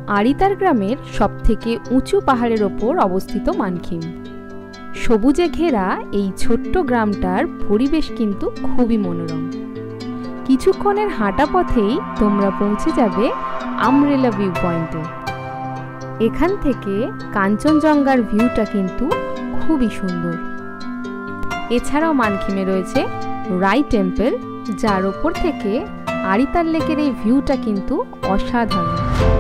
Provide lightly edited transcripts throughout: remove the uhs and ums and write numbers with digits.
আরিতার গ্রামের সবথেকে উঁচু পাহাড়ের ওপর অবস্থিত মানখিম। সবুজে ঘেরা এই ছোট্ট গ্রামটার পরিবেশ কিন্তু খুবই মনোরম। কিছুক্ষণের হাঁটা পথেই তোমরা পৌঁছে যাবে আমরেলা ভিউ পয়েন্টে। এখান থেকে কাঞ্চনজঙ্ঘার ভিউটা কিন্তু খুবই সুন্দর। এছাড়াও মানখিমে রয়েছে রাই টেম্পল, যার ওপর থেকে আরিতার লেকের এই ভিউটা কিন্তু অসাধারণ।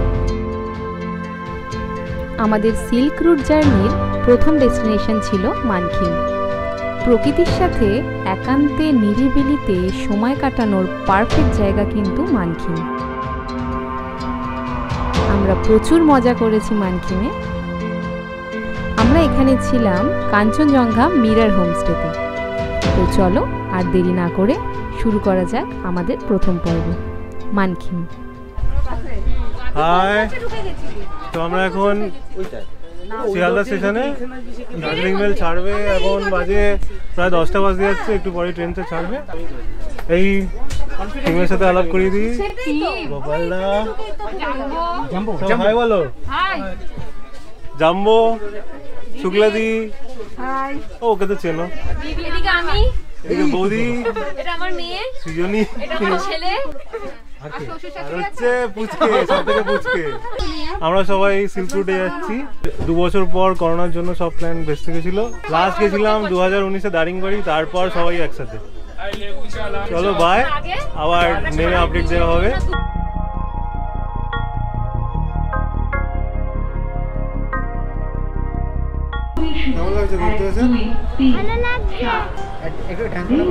আমাদের সিল্ক রুট জার্নির প্রথম ডেস্টিনেশন ছিল মানখিম। প্রকৃতির সাথে একান্তে নিরিবিলিতে সময় কাটানোর পারফেক্ট জায়গা কিন্তু মানখিম। আমরা প্রচুর মজা করেছি মানখিমে। আমরা এখানে ছিলাম কাঞ্চনজঙ্ঘা মিরর হোমস্টেতে। তো চলো আর দেরি না করে শুরু করা যাক আমাদের প্রথম পর্ব, মানখিম। হাই, তো আমরা এখন শিয়ালদা স্টেশনে, দার্জিলিং মেল ছাড়বে। এখন বাজে প্রায় 10টা বাজতে যাচ্ছে, একটু পরে ট্রেনটা ছাড়বে। এই টিমের সাথে আলাপ করিয়ে দিই। গোপালদা, হাই বলো। জাম্বো, শুক্লাদি, ও ওকে তো চেনো। এদিকে বৌদি, এটা আমার মেয়ে সৃজনী, এটা আমার ছেলে, আর হচ্ছে পুচকে, সবথেকে পুচকে। আমরা সবাই সিল্ক রুটে যাচ্ছি। 2 বছর পর করোনার জন্য সব প্ল্যান ভেস্তে গেছিল। লাস্ট গেছিলাম 2019-এ দারিংবাড়ি, তারপর সবাই একসাথে। চলো বাই, আবার নেমে আপডেট দেওয়া হবে। কেমন লাগছে ঘুরতে এসে? ভালো লাগছে। একটু ঠ্যাঙ্ক করে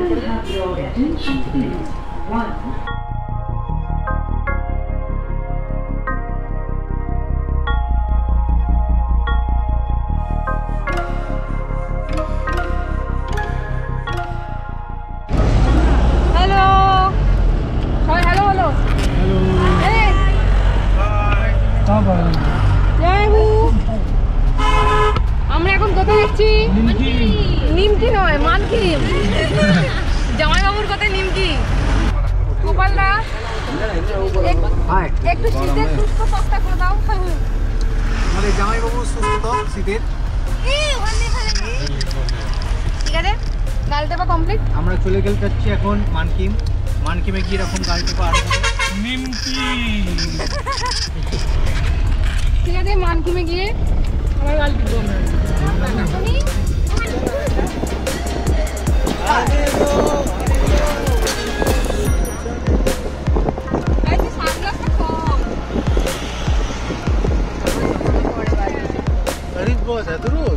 আমরা এখন কোথায় এসেছি? নিমকি নয়, মানখিম। জামাইবাবুর কথায় নিমকি। গোপালদা, একটু শীতের সুস্থ সস্তা করে দাও। আমাদের জামাইবাবু সুস্থ শীতের। ঠিক আছে, গাড়ি টেপা কমপ্লিট। আমরা চলে যাচ্ছি এখন মানখিম। মানখিমে গিয়ে এরকম গাড়ি টেপা আর নিমকি। ঠিক আছে, মানখিমে গিয়ে আমার গাড়ি টেপা। बस है तो रोज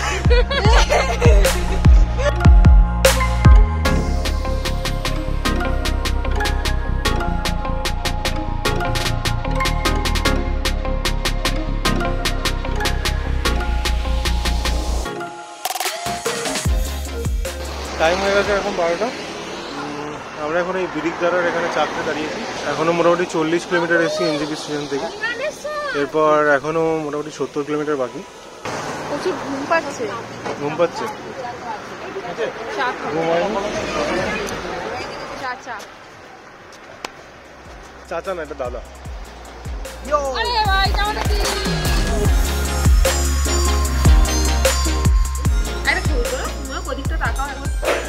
টাইম হয়ে গেছে এখন 12টা। আমরা এখন এই বিরিকদারার এখানে চাকতে দাঁড়িয়েছি। এখনো মোটামুটি 40 কিলোমিটার এসেছি এনজেপি স্টেশন থেকে। এরপর এখনো মোটামুটি 70 কিলোমিটার বাকি। প্রচুর ঘুম পাচ্ছে। ঘুম পাচ্ছে? চাচা না, এটা দাদা। ওদিকটা তাকাও এখন।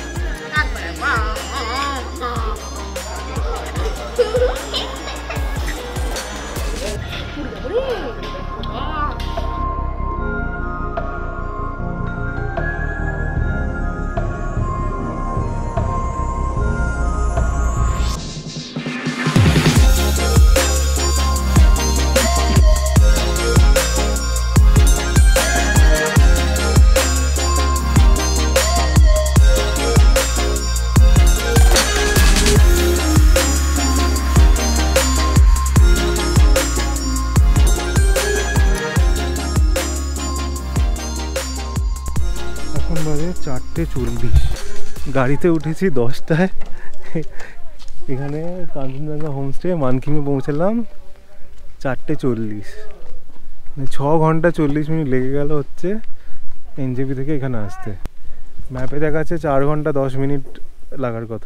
বাজে 4:40। গাড়িতে উঠেছি 10টায়। এখানে কাঞ্চনজঙ্ঘা হোমস্টে মানখিমে পৌঁছালাম 4:40। 6 ঘন্টা 40 মিনিট লেগে গেল হচ্ছে এনজেপি থেকে এখানে আসতে। ম্যাপে দেখাচ্ছে 4 ঘন্টা 10 মিনিট লাগার কথা।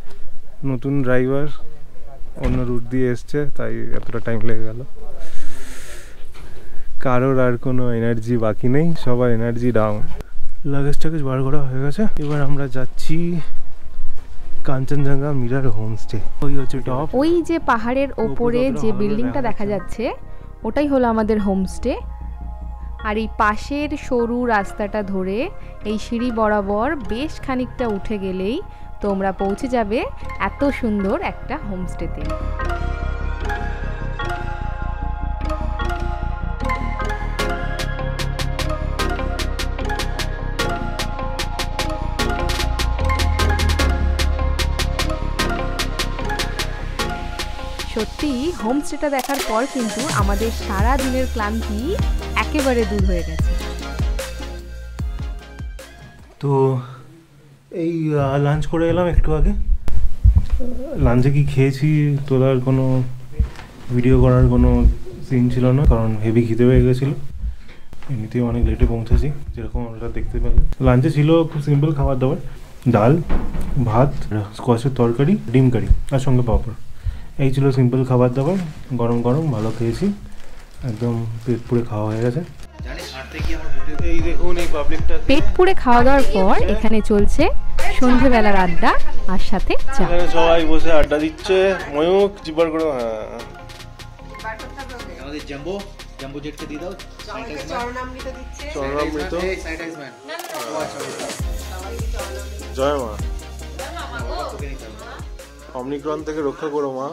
নতুন ড্রাইভার অন্য রুট দিয়ে এসছে, তাই এতটা টাইম লেগে গেল। কারোর আর কোনো এনার্জি বাকি নেই, সবার এনার্জি ডাউন। লাগেজ টাগেজ বার করা হয়ে গেছে, এবার আমরা যাচ্ছি কাঞ্চনজঙ্ঘা মিরর হোমস্টে। ওই হচ্ছে টপ, ওই যে পাহাড়ের ওপরে যে বিল্ডিংটা দেখা যাচ্ছে ওটাই হলো আমাদের হোমস্টে। আর এই পাশের সরু রাস্তাটা ধরে এই সিঁড়ি বরাবর বেশ খানিকটা উঠে গেলেই তোমরা পৌঁছে যাবে এত সুন্দর একটা হোমস্টেতে। সত্যি হোমস্টেটা দেখার পর কিন্তু আমাদের সারা দিনের ক্লান্তি একেবারে দূর হয়ে গেছে। তো এই লাঞ্চ করে এলাম একটু আগে। লাঞ্চে কি খেয়েছি তোলার কোনো ভিডিও করার কোনো সিন ছিল না, কারণ হেভি খিদে হয়ে গেছিলো। এমনিতেই অনেক লেটে পৌঁছেছি, যেরকম আমরা দেখতে পেলাম। লাঞ্চে ছিল খুব সিম্পল খাবার দাবার, ডাল ভাত, স্কোয়াশের তরকারি, ডিম কারি আর সঙ্গে পাঁপড়। এই ছিল সিম্পল খাবার দাবার, গরম গরম ভালো খেয়েছি, একদম পেট পুড়ে খাওয়া হয়ে গেছে। এই দেখুন এই পাবলিকটা। পেট পুড়ে খাওয়া দাওয়ার পর এখানে চলছে সন্ধ্যেবেলার আড্ডা আর সাথে চা। এখানে সবাই বসে আড্ডা দিচ্ছে। ময়ূক জিব্বার করে আমাদের জাম্বো জেটকে দিয়ে দাও। চরণামৃত জয় মা, অমনিক্রন থেকে রক্ষা করো মা।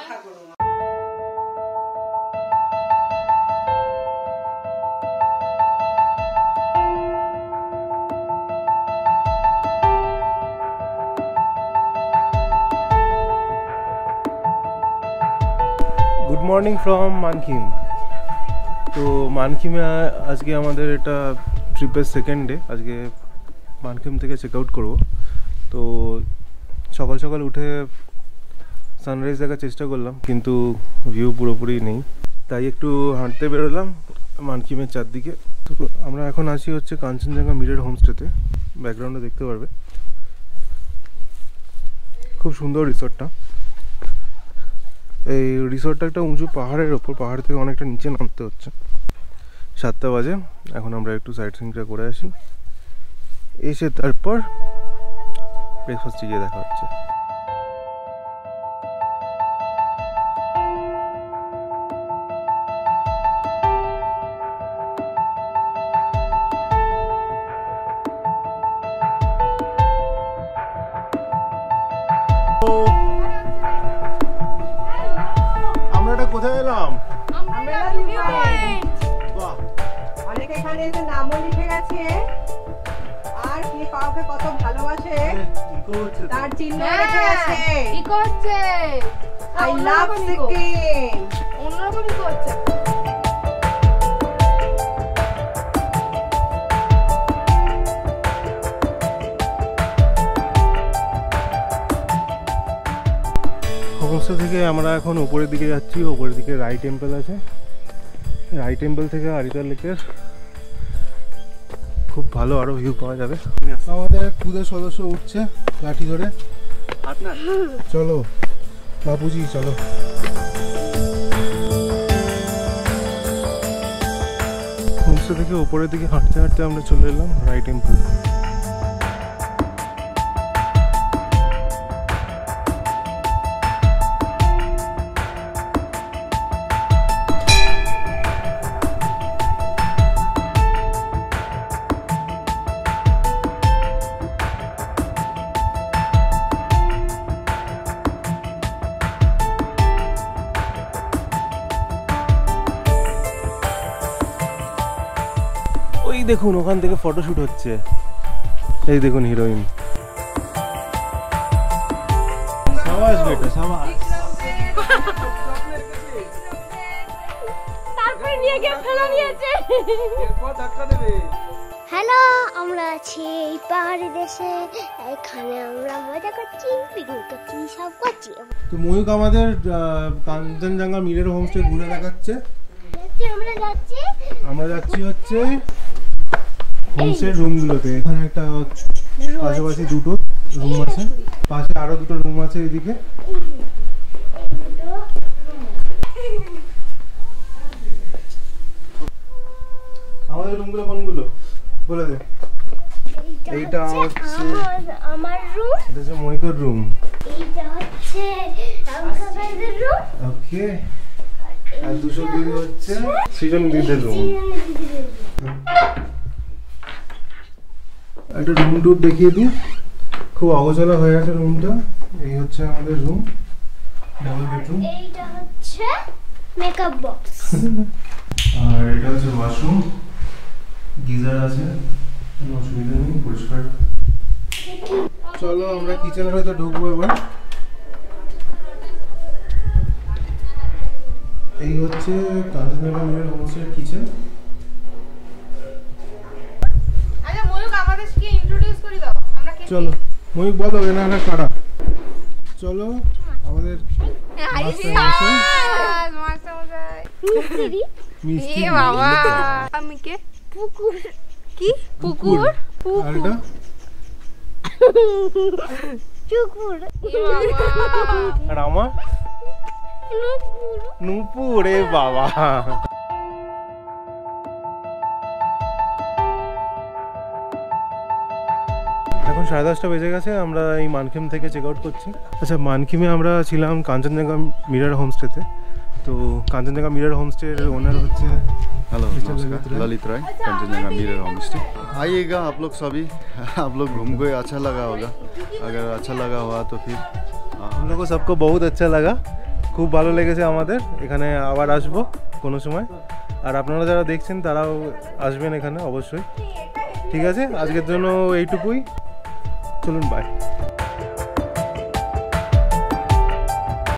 Good morning from Mankhim. তো মানখিমে আজকে আমাদের এটা ট্রিপের সেকেন্ড ডে। আজকে মানখিম থেকে চেক আউট করবো। তো সকাল সকাল উঠে সানরাইজ দেখার চেষ্টা করলাম, কিন্তু ভিউ পুরোপুরি নেই, তাই একটু হাঁটতে বেরোলাম মানখিমের চারদিকে। তো আমরা এখন আছি হচ্ছে কাঞ্চনজঙ্ঘা মিরর হোমস্টেতে, ব্যাকগ্রাউন্ডে দেখতে পারবে। খুব সুন্দর রিসর্টটা। এই রিসর্টটা একটা উঁচু পাহাড়ের ওপর, পাহাড় থেকে অনেকটা নিচে নামতে হচ্ছে। 7টা বাজে, এখন আমরা একটু সাইট সিনটা করে আসি, এসে তারপর ব্রেকফাস্টে গিয়ে দেখা হচ্ছে। আমরা এটা কোথায় এলাম? অনেক এখানে এসে নামও লিখে গেছে, আর কে কাউকে কত ভালোবাসে তার চিহ্ন রেখে গেছে। ইকো হচ্ছে, আই লাভ সিকিম। অন্যরকম ইকো হচ্ছে। হোমস্টে থেকে আমরা এখন উপরের দিকে যাচ্ছি। উপরের দিকে রাই টেম্পল আছে। রাই টেম্পল থেকে আরিতার লেকের খুব ভালো আরো ভিউ পাওয়া যাবে। আমাদের খুদের সদস্য উঠছে লাঠি ধরে। চলো বাপুজি চলো। হোমস্টে থেকে উপরের দিকে হাঁটতে হাঁটতে আমরা চলে এলাম রাই টেম্পল। ওই দেখুন ওখান থেকে ফটোশুট হচ্ছে, এই দেখুন হিরোইন। সাবাস বেটা সাবাস। তারপর নিয়ে গিয়ে ফেলে দিয়েছে। এরপর ধাক্কা দেবে। হ্যালো, আমরা আছি এই পাহাড়ি দেশে। এখানে আমরা মজা করছি, পিকনিক করছি, সব করছি। তো ময়ূক আমাদের কাঞ্চনজঙ্ঘা মিরর হোমস্টে ঘুরে দেখাচ্ছে। আমরা যাচ্ছি হচ্ছে হোমস্টের রুমগুলোতে। এখানে একটা পাশাপাশি দুটো রুম আছে, পাশে আরো দুটো রুম আছে এদিকে। আমাদের রুমগুলো কোনগুলো বলে দে। এইটা হচ্ছে আমার রুম, এটা হচ্ছে মনিকর রুম। এইটা হচ্ছে রামকাবাইদের রুম, ওকে। আর 202 হচ্ছে সৃজন দিদির রুম। একটা রুম টুর দেখিয়ে দিই। খুব অগোছালো হয়ে আছে রুমটা। এই হচ্ছে আমাদের রুম, ডাবল বেডরুম। এইটা হচ্ছে মেকআপ বক্স, আর এটা হচ্ছে ওয়াশরুম, গিজার আছে, কোনো অসুবিধা নেই, পরিষ্কার। চলো আমরা কিচেনের হয়তো ঢুকবো এবার। এই হচ্ছে কাঞ্চনজঙ্ঘা মিরর হোমস্টের কিচেন। আচ্ছা ময়ূক আমাদেরকে ইন্ট্রোডিউস করে দাও, আমরা কে? চলো ময়ূক বলো এনারা কারা। চলো আমাদের মিস্ত্রি। এ বাবা, আমি কে? পুকুর, কি পুকুর? আর এটা চুকুর, আর আমার নূপুর। এ বাবা, এখন 10:30 বেজে গেছে। আমরা এই মানখিম থেকে চেক আউট করছি। আচ্ছা, মানখিমে আমরা ছিলাম কাঞ্চনজঙ্ঘা মিরর হোমস্টেতে। তো কাঞ্চনজঙ্ঘा मिरर होमस्टे ओनर होते हैं। हेलो नमस्कार, ललित राय, कंचनजंगा मिरर होमस्टे। आइएगा आप लोग सभी, आप लोग घूम के अच्छा लगा होगा। अगर अच्छा लगा हुआ तो फिर हम लोग को सबको बहुत अच्छा लगा, খুব ভালো লেগেছে আমাদের। এখানে আবার আসবো কোনো সময়। আর আপনারা যারা দেখছেন তারাও আসবেন এখানে অবশ্যই। ঠিক আছে, আজকের জন্য এইটুকুই। চলুন, বাই।